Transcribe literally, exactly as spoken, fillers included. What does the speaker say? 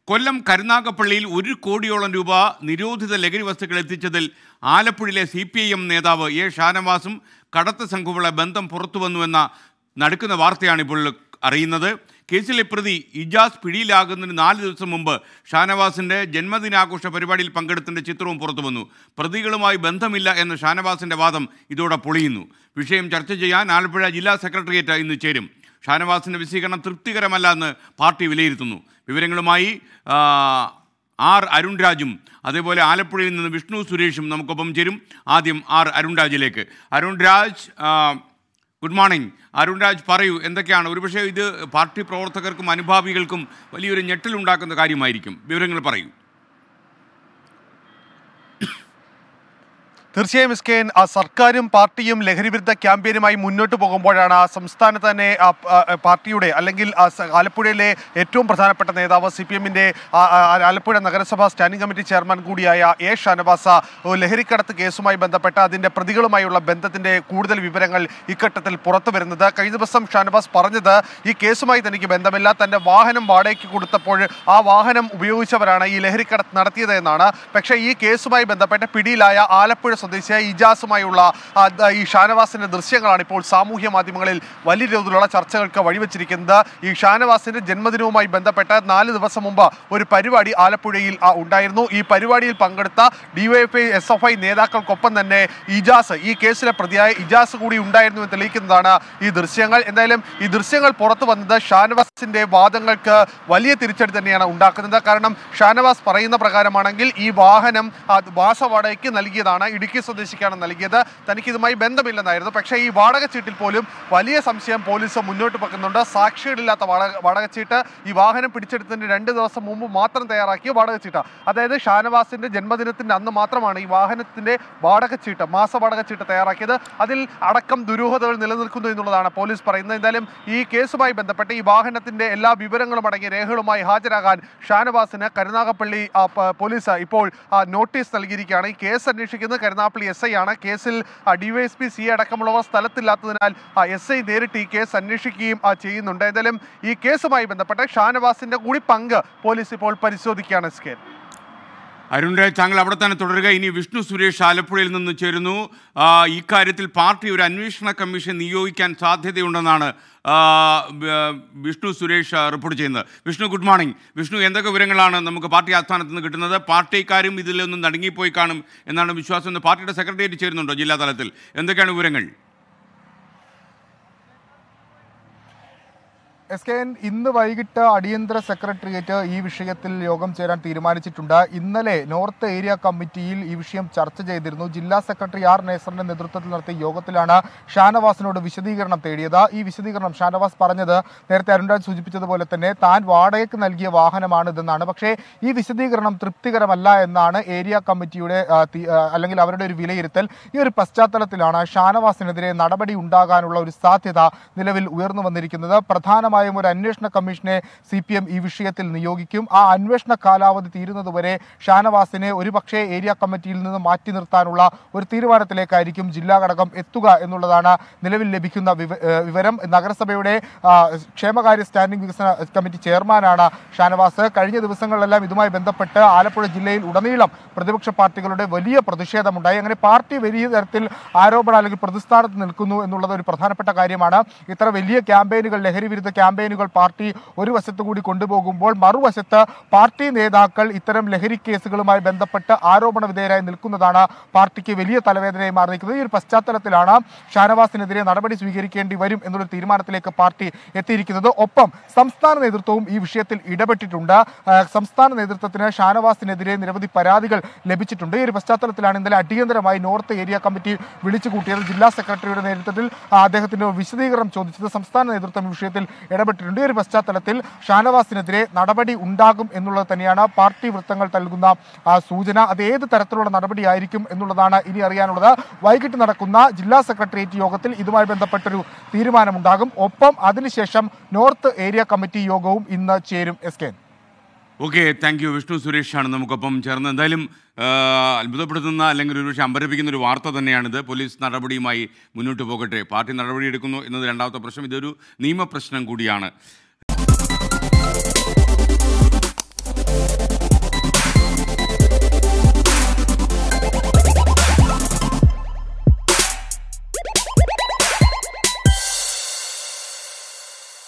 കൊല്ലം കരുനാഗപ്പള്ളിയിൽ ഒരു കോടിയോളം രൂപ നിരോധിത ലഹരി വസ്തുക്കൾ എത്തിച്ചതിൽ ആലപ്പുഴയിലെ സി പി ഐ എം നേതാവ് എ ഷാനവാസും കടത്ത് സംഘവുമുള്ള ബന്ധം പുറത്തുവന്നുവെന്ന നടുക്കുന്ന വാർത്തയാണ് ഇപ്പോൾ അറിയുന്നത്. കേസിലെ പ്രതി ഇജാസ് പിടിയിലാകുന്നതിന് നാല് ദിവസം മുമ്പ് ഷാനവാസിൻ്റെ ജന്മദിനാഘോഷ പരിപാടിയിൽ പങ്കെടുത്തതിൻ്റെ ചിത്രവും പുറത്തു വന്നു. പ്രതികളുമായി ബന്ധമില്ല എന്ന ഷാനവാസിൻ്റെ വാദം ഇതോടെ പൊളിയുന്നു. വിഷയം ചർച്ച ചെയ്യാൻ ആലപ്പുഴ ജില്ലാ സെക്രട്ടേറിയറ്റ് ഇന്ന് ചേരും. ഷാനവാസിൻ്റെ വിശദീകരണം തൃപ്തികരമല്ല എന്ന് പാർട്ടി വിലയിരുത്തുന്നു. വിവരങ്ങളുമായി ആർ അരുൺരാജും അതേപോലെ ആലപ്പുഴയിൽ നിന്ന് വിഷ്ണു സുരേഷും നമുക്കൊപ്പം ചേരും. ആദ്യം ആർ അരുൺരാജിലേക്ക്. Arunraj, good morning. അരുൺരാജ്, പറയൂ, എന്തൊക്കെയാണ്? ഒരുപക്ഷെ ഇത് പാർട്ടി പ്രവർത്തകർക്കും അനുഭാവികൾക്കും വലിയൊരു ഞെട്ടലുണ്ടാക്കുന്ന കാര്യമായിരിക്കും. വിവരങ്ങൾ പറയൂ. തീർച്ചയായും എസ്കെൻ, സർക്കാരും പാർട്ടിയും ലഹരിവിരുദ്ധ ക്യാമ്പയിനുമായി മുന്നോട്ട് പോകുമ്പോഴാണ് സംസ്ഥാനത്ത് തന്നെ പാർട്ടിയുടെ അല്ലെങ്കിൽ ആലപ്പുഴയിലെ ഏറ്റവും പ്രധാനപ്പെട്ട നേതാവ് സി പി എമ്മിൻ്റെ ആലപ്പുഴ നഗരസഭാ സ്റ്റാൻഡിംഗ് കമ്മിറ്റി ചെയർമാൻ കൂടിയായ എ ഷാനവാസ് ലഹരിക്കടത്ത് കേസുമായി ബന്ധപ്പെട്ട് അതിൻ്റെ പ്രതികളുമായുള്ള ബന്ധത്തിൻ്റെ കൂടുതൽ വിവരങ്ങൾ ഇഘട്ടത്തിൽ പുറത്തു വരുന്നത്. കഴിഞ്ഞ ദിവസം ഷാനവാസ് പറഞ്ഞത് ഈ കേസുമായി തനിക്ക് ബന്ധമില്ല, തൻ്റെ വാഹനം വാടകയ്ക്ക് കൊടുത്തപ്പോൾ ആ വാഹനം ഉപയോഗിച്ചവരാണ് ഈ ലഹരിക്കടത്ത് നടത്തിയത് എന്നാണ്. പക്ഷേ ഈ കേസുമായി ബന്ധപ്പെട്ട് പിടിയിലായ ആലപ്പുഴ സ്വദേശിയായ ഇജാസുമായുള്ള ഈ ഷാനവാസിന്റെ ദൃശ്യങ്ങളാണ് ഇപ്പോൾ സാമൂഹ്യ മാധ്യമങ്ങളിൽ വലിയ തോതിലുള്ള ചർച്ചകൾക്ക് വഴിവെച്ചിരിക്കുന്നത്. ഈ ഷാനവാസിന്റെ ജന്മദിനവുമായി ബന്ധപ്പെട്ട് നാല് ദിവസം മുമ്പ് ഒരു പരിപാടി ആലപ്പുഴയിൽ ഉണ്ടായിരുന്നു. ഈ പരിപാടിയിൽ പങ്കെടുത്ത ഡിവൈഎഫ്ഐ എസ് എഫ് ഐ നേതാക്കൾക്കൊപ്പം തന്നെ ഇജാസ്, ഈ കേസിലെ പ്രതിയായ ഇജാസ് കൂടി ഉണ്ടായിരുന്നു എന്ന് തെളിയിക്കുന്നതാണ് ഈ ദൃശ്യങ്ങൾ. എന്തായാലും ഈ ദൃശ്യങ്ങൾ പുറത്തു വന്നത് ഷാനവാസിന്റെ വാദങ്ങൾക്ക് വലിയ തിരിച്ചടി തന്നെയാണ് ഉണ്ടാക്കുന്നത്. കാരണം ഷാനവാസ് പറയുന്ന പ്രകാരമാണെങ്കിൽ ഈ വാഹനം മാസവാടകയ്ക്ക് നൽകിയതാണ്, ഇടുക്കി സ്വദേശിക്കാണ് നൽകിയത്, തനിക്ക് ഇതുമായി ബന്ധമില്ലെന്നായിരുന്നു. പക്ഷേ ഈ വാടക ചീട്ടിൽ പോലും വലിയ സംശയം പോലീസ് മുന്നോട്ട് വെക്കുന്നുണ്ട്. സാക്ഷികളില്ലാത്ത വാടക വാടക ചീട്ട്, ഈ വാഹനം പിടിച്ചെടുത്തതിന് രണ്ട് ദിവസം മുമ്പ് മാത്രം തയ്യാറാക്കിയ വാടക ചീട്ട്, അതായത് ഷാനവാസിന്റെ ജന്മദിനത്തിന്റെ അന്ന് മാത്രമാണ് ഈ വാഹനത്തിന്റെ വാടക ചീട്ട്, മാസ വാടക ചീട്ട് തയ്യാറാക്കിയത്. അതിൽ അടക്കം ദുരൂഹതകൾ നിലനിൽക്കുന്നു എന്നുള്ളതാണ് പോലീസ് പറയുന്നത്. എന്തായാലും ഈ കേസുമായി ബന്ധപ്പെട്ട് ഈ വാഹനത്തിന്റെ എല്ലാ വിവരങ്ങളും അടങ്ങിയ രേഖകളുമായി ഹാജരാകാൻ ഷാനവാസിന് കരുനാഗപ്പള്ളി പോലീസ് ഇപ്പോൾ നോട്ടീസ് നൽകിയിരിക്കുകയാണ്. ഈ കേസ് അന്വേഷിക്കുന്നത് കരുനാഗപ്പള്ളി എസ് ഐ ആണ്. കേസിൽ ഡിവൈഎസ്പി സി അടക്കമുള്ളവർ സ്ഥലത്തില്ലാത്തതിനാൽ എസ് ഐ നേരിട്ട് ഈ കേസ് അന്വേഷിക്കുകയും ചെയ്യുന്നുണ്ട്. എന്തായാലും ഈ കേസുമായി ബന്ധപ്പെട്ട് ഷാനവാസിന്റെ കൂടി പങ്ക് പോലീസ് ഇപ്പോൾ പരിശോധിക്കുകയാണ്. എസ്കേൻ, അരുൺരാജ്, താങ്കൾ അവിടെ തന്നെ തുടരുക. ഇനി വിഷ്ണു സുരേഷ് ആലപ്പുഴയിൽ നിന്ന് ചേരുന്നു. ഇക്കാര്യത്തിൽ പാർട്ടി ഒരു അന്വേഷണ കമ്മീഷൻ നിയോഗിക്കാൻ സാധ്യതയുണ്ടെന്നാണ് വിഷ്ണു സുരേഷ് റിപ്പോർട്ട് ചെയ്യുന്നത്. Vishnu, good morning. വിഷ്ണു, എന്തൊക്കെ വിവരങ്ങളാണ് നമുക്ക് പാർട്ടി ആസ്ഥാനത്ത് നിന്ന് കിട്ടുന്നത്? പാർട്ടിക്കാരും ഇതിലൊന്നും നടുങ്ങിപ്പോയി കാണും എന്നാണ് വിശ്വാസം. പാർട്ടിയുടെ സെക്രട്ടേറിയറ്റ് ചേരുന്നുണ്ടോ ജില്ലാ തലത്തിൽ? എന്തൊക്കെയാണ് വിവരങ്ങൾ? എസ് കെ എൻ, ഇന്ന് വൈകിട്ട് അടിയന്തര സെക്രട്ടേറിയറ്റ് ഈ വിഷയത്തിൽ യോഗം ചേരാൻ തീരുമാനിച്ചിട്ടുണ്ട്. ഇന്നലെ നോർത്ത് ഏരിയ കമ്മിറ്റിയിൽ ഈ വിഷയം ചർച്ച ചെയ്തിരുന്നു. ജില്ലാ സെക്രട്ടറി ആർ നേസറിന്റെ നേതൃത്വത്തിൽ നടത്തിയ യോഗത്തിലാണ് ഷാനവാസിനോട് വിശദീകരണം തേടിയത്. ഈ വിശദീകരണം ഷാനവാസ് പറഞ്ഞത് നേരത്തെ അരുൺരാജ് സൂചിപ്പിച്ചതുപോലെ തന്നെ താൻ വാടകയ്ക്ക് നൽകിയ വാഹനമാണ് ഇതെന്നാണ്. പക്ഷേ ഈ വിശദീകരണം തൃപ്തികരമല്ല എന്നാണ് ഏരിയ കമ്മിറ്റിയുടെ അല്ലെങ്കിൽ അവരുടെ ഒരു വിലയിരുത്തൽ. ഈ ഒരു പശ്ചാത്തലത്തിലാണ് ഷാനവാസിനെതിരെ നടപടി ഉണ്ടാകാനുള്ള ഒരു സാധ്യത നിലവിൽ ഉയർന്നു വന്നിരിക്കുന്നത്. പ്രധാന ഒരു അന്വേഷണ കമ്മീഷനെ സി പി എം ഈ വിഷയത്തിൽ നിയോഗിക്കും. ആ അന്വേഷണ കാലാവധി തീരുന്നതുവരെ ഷാനവാസിനെ ഒരുപക്ഷെ ഏരിയ കമ്മിറ്റിയിൽ നിന്ന് മാറ്റി നിർത്താനുള്ള ഒരു തീരുമാനത്തിലേക്കായിരിക്കും ജില്ലാ ഘടകം എത്തുക എന്നുള്ളതാണ് നിലവിൽ ലഭിക്കുന്ന വിവരം. നഗരസഭയുടെ ക്ഷേമകാര്യ സ്റ്റാൻഡിംഗ് വികസന കമ്മിറ്റി ചെയർമാനാണ് ഷാനവാസ്. കഴിഞ്ഞ ദിവസങ്ങളിലെല്ലാം ഇതുമായി ബന്ധപ്പെട്ട് ആലപ്പുഴ ജില്ലയിൽ ഉടനീളം പ്രതിപക്ഷ പാർട്ടികളുടെ വലിയ പ്രതിഷേധമുണ്ടായി. അങ്ങനെ പാർട്ടി വലിയ തരത്തിൽ ആരോപണം അല്ലെങ്കിൽ പ്രതിസ്ഥാനത്ത് നിൽക്കുന്നു എന്നുള്ളത് ഒരു പ്രധാനപ്പെട്ട കാര്യമാണ്. ഇത്ര വലിയ ക്യാമ്പയിനുകൾ, ലഹരി വിരുദ്ധ ക്യാമ്പയിനുകൾ പാർട്ടി ഒരു വശത്തു കൂടി കൊണ്ടുപോകുമ്പോൾ മറുവശത്ത് പാർട്ടി നേതാക്കൾ ഇത്തരം ലഹരി കേസുകളുമായി ബന്ധപ്പെട്ട് ആരോപണ വിധേയരായി നിൽക്കുന്നതാണ് പാർട്ടിക്ക് വലിയ തലവേദനയായി മാറിയിരിക്കുന്നത്. ഈ ഒരു പശ്ചാത്തലത്തിലാണ് ഷാനവാസിനെതിരെ നടപടി സ്വീകരിക്കേണ്ടി വരും എന്നുള്ള തീരുമാനത്തിലേക്ക് പാർട്ടി എത്തിയിരിക്കുന്നത്. ഒപ്പം സംസ്ഥാന നേതൃത്വവും ഈ വിഷയത്തിൽ ഇടപെട്ടിട്ടുണ്ട്. സംസ്ഥാന നേതൃത്വത്തിന് ഷാനവാസിനെതിരെ നിരവധി പരാതികൾ ലഭിച്ചിട്ടുണ്ട്. ഈ ഒരു പശ്ചാത്തലത്തിലാണ് ഇന്നലെ അടിയന്തരമായി നോർത്ത് ഏരിയ കമ്മിറ്റി വിളിച്ചു കൂട്ടിയത്. ജില്ലാ സെക്രട്ടറിയുടെ നേതൃത്വത്തിൽ അദ്ദേഹത്തിന്റെ വിശദീകരണം ചോദിച്ചത്. സംസ്ഥാന നേതൃത്വം ഈ വിഷയത്തിൽ ഇടപെട്ടിട്ടുണ്ട്. ഈ ഒരു പശ്ചാത്തലത്തിൽ ഷാനവാസിനെതിരെ നടപടി ഉണ്ടാകും എന്നുള്ളത് തന്നെയാണ് പാർട്ടി വൃത്തങ്ങൾ നൽകുന്ന സൂചന. അത് ഏത് തരത്തിലുള്ള നടപടിയായിരിക്കും എന്നുള്ളതാണ് ഇനി അറിയാനുള്ളത്. വൈകിട്ട് നടക്കുന്ന ജില്ലാ സെക്രട്ടേറിയറ്റ് യോഗത്തിൽ ഇതുമായി ബന്ധപ്പെട്ടൊരു തീരുമാനമുണ്ടാകും. ഒപ്പം അതിനുശേഷം നോർത്ത് ഏരിയ കമ്മിറ്റി യോഗവും ഇന്ന് ചേരും. S K. Okay, thank you. Vishnu സുരേഷാണ് നമുക്കൊപ്പം ചേർന്ന്. എന്തായാലും അത്ഭുതപ്പെടുത്തുന്ന അല്ലെങ്കിൽ ഒരുപക്ഷെ അമ്പരപ്പിക്കുന്ന ഒരു വാർത്ത തന്നെയാണിത്. പോലീസ് നടപടിയുമായി മുന്നോട്ട് പോകട്ടെ. പാർട്ടി നടപടിയെടുക്കുന്നു എന്നത് രണ്ടാമത്തെ പ്രശ്നം. ഇതൊരു നിയമപ്രശ്നം കൂടിയാണ്.